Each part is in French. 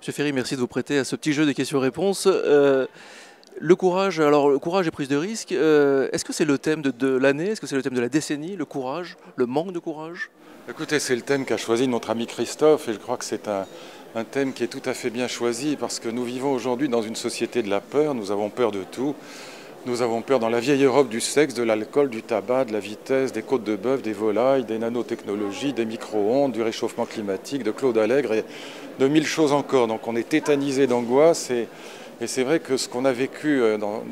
Monsieur Ferry, merci de vous prêter à ce petit jeu des questions-réponses. Le courage, alors le courage et prise de risque, est-ce que c'est le thème de l'année? Est-ce que c'est le thème de la décennie? Le courage, le manque de courage? Écoutez, c'est le thème qu'a choisi notre ami Christophe et je crois que c'est un thème qui est tout à fait bien choisi parce que nous vivons aujourd'hui dans une société de la peur, nous avons peur de tout. Nous avons peur dans la vieille Europe du sexe, de l'alcool, du tabac, de la vitesse, des côtes de bœuf, des volailles, des nanotechnologies, des micro-ondes, du réchauffement climatique, de Claude Allègre et de mille choses encore. Donc on est tétanisé d'angoisse et c'est vrai que ce qu'on a vécu dans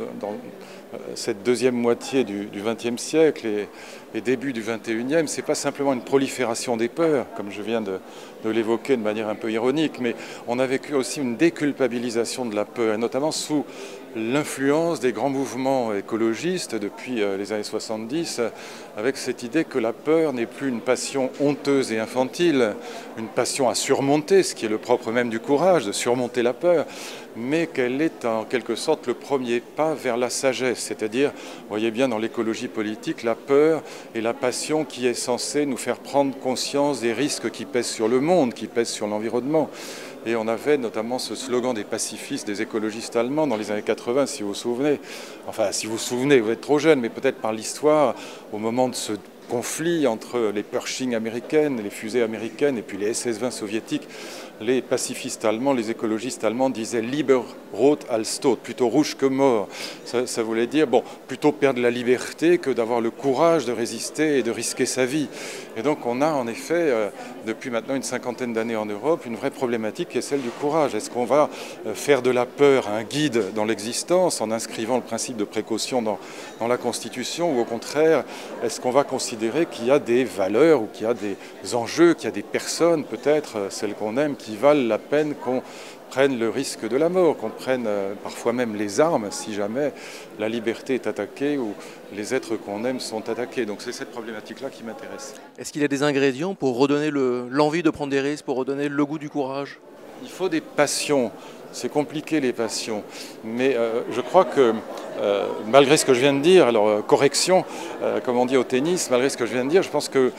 cette deuxième moitié du XXe siècle et début du XXIe, c'est pas simplement une prolifération des peurs, comme je viens de l'évoquer de manière un peu ironique, mais on a vécu aussi une déculpabilisation de la peur, et notamment sous l'influence des grands mouvements écologistes depuis les années 70, avec cette idée que la peur n'est plus une passion honteuse et infantile, une passion à surmonter, ce qui est le propre même du courage, de surmonter la peur, mais qu'elle est en quelque sorte le premier pas vers la sagesse, c'est-à-dire, vous voyez bien dans l'écologie politique, la peur et la passion qui est censée nous faire prendre conscience des risques qui pèsent sur le monde, qui pèsent sur l'environnement. Et on avait notamment ce slogan des pacifistes, des écologistes allemands dans les années 80, si vous vous souvenez. Enfin, si vous vous souvenez, vous êtes trop jeune, mais peut-être par l'histoire, au moment de ce conflit entre les Pershing américaines, les fusées américaines et puis les SS-20 soviétiques, les pacifistes allemands, les écologistes allemands disaient « Lieber rot als tot », plutôt rouge que mort. Ça voulait dire, bon, plutôt perdre la liberté que d'avoir le courage de résister et de risquer sa vie. Et donc on a en effet, depuis maintenant une cinquantaine d'années en Europe, une vraie problématique qui est celle du courage. Est-ce qu'on va faire de la peur un guide dans l'existence en inscrivant le principe de précaution dans la Constitution, ou au contraire, est-ce qu'on va considérer qu'il y a des valeurs ou qu'il y a des enjeux, qu'il y a des personnes, peut-être celles qu'on aime, qui valent la peine qu'on prenne le risque de la mort, qu'on prenne parfois même les armes si jamais la liberté est attaquée ou les êtres qu'on aime sont attaqués. Donc c'est cette problématique-là qui m'intéresse. Est-ce qu'il y a des ingrédients pour redonner l'envie de prendre des risques, pour redonner le goût du courage? Il faut des passions. C'est compliqué les passions, mais je crois que malgré ce que je viens de dire, alors correction, comme on dit au tennis, malgré ce que je viens de dire, je pense que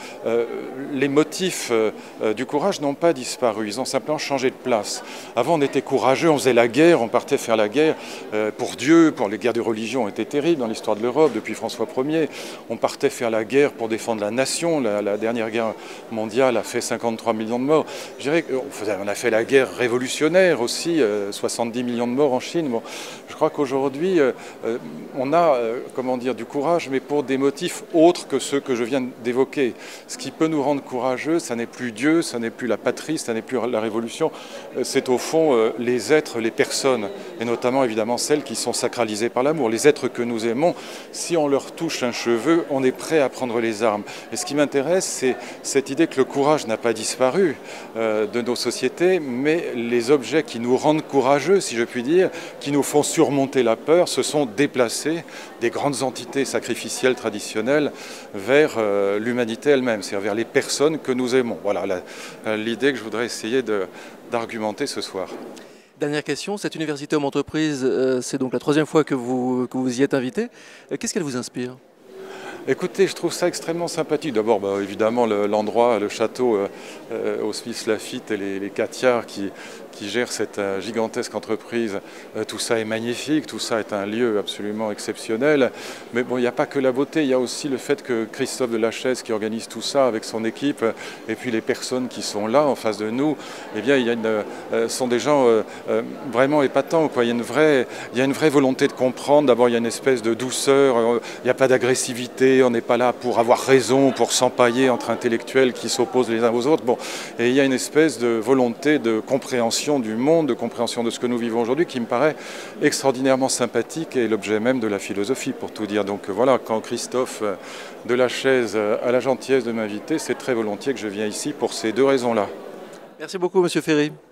les motifs du courage n'ont pas disparu, ils ont simplement changé de place. Avant on était courageux, on faisait la guerre, on partait faire la guerre pour Dieu, pour les guerres de religion ont été terribles dans l'histoire de l'Europe depuis François Ier, on partait faire la guerre pour défendre la nation, la dernière guerre mondiale a fait 53 millions de morts. Je dirais qu'on a fait la guerre révolutionnaire aussi, 70 millions de morts en Chine. Bon, je crois qu'aujourd'hui, on a comment dire, du courage, mais pour des motifs autres que ceux que je viens d'évoquer. Ce qui peut nous rendre courageux, ça n'est plus Dieu, ça n'est plus la patrie, ça n'est plus la révolution, c'est au fond les êtres, les personnes, et notamment évidemment celles qui sont sacralisées par l'amour. Les êtres que nous aimons, si on leur touche un cheveu, on est prêt à prendre les armes. Et ce qui m'intéresse, c'est cette idée que le courage n'a pas disparu de nos sociétés, mais les objets qui nous rendent courageux, si je puis dire, qui nous font surmonter la peur, se sont déplacés des grandes entités sacrificielles traditionnelles vers l'humanité elle-même, c'est-à-dire vers les personnes que nous aimons. Voilà l'idée que je voudrais essayer d'argumenter ce soir. Dernière question, cette université Homme Entreprise, c'est donc la troisième fois que vous y êtes invité. Qu'est-ce qu'elle vous inspire ? Écoutez, je trouve ça extrêmement sympathique. D'abord, évidemment, l'endroit, le château au Smith Lafitte et les Catiards qui gèrent cette gigantesque entreprise, tout ça est magnifique, tout ça est un lieu absolument exceptionnel. Mais bon, il n'y a pas que la beauté, il y a aussi le fait que Christophe Delachaise qui organise tout ça avec son équipe, et puis les personnes qui sont là en face de nous, eh bien, sont des gens vraiment épatants, quoi. Il y a une vraie volonté de comprendre. D'abord, il y a une espèce de douceur, il n'y a pas d'agressivité. On n'est pas là pour avoir raison, pour s'empailler entre intellectuels qui s'opposent les uns aux autres. Bon, et il y a une espèce de volonté de compréhension du monde, de compréhension de ce que nous vivons aujourd'hui, qui me paraît extraordinairement sympathique et l'objet même de la philosophie, pour tout dire. Donc voilà, quand Christophe Delachaise a la gentillesse de m'inviter, c'est très volontiers que je viens ici pour ces deux raisons-là. Merci beaucoup, Monsieur Ferry.